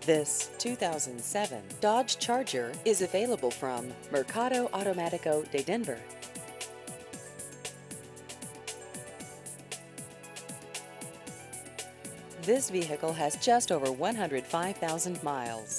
This 2007 Dodge Charger is available from Mercado Automatico de Denver. This vehicle has just over 105,000 miles.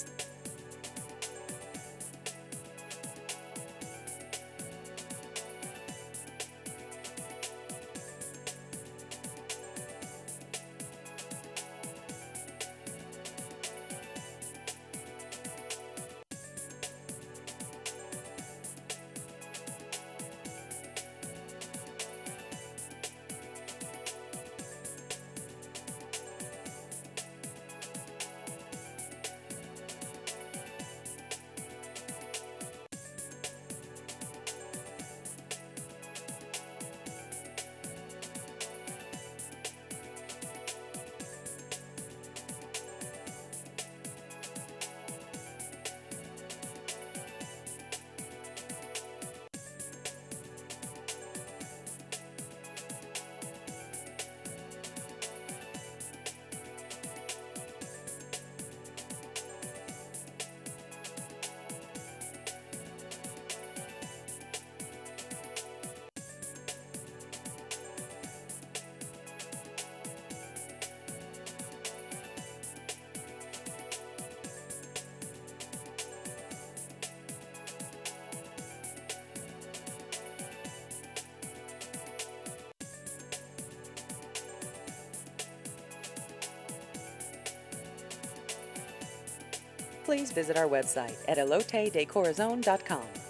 Please visit our website at elotedecorazon.com.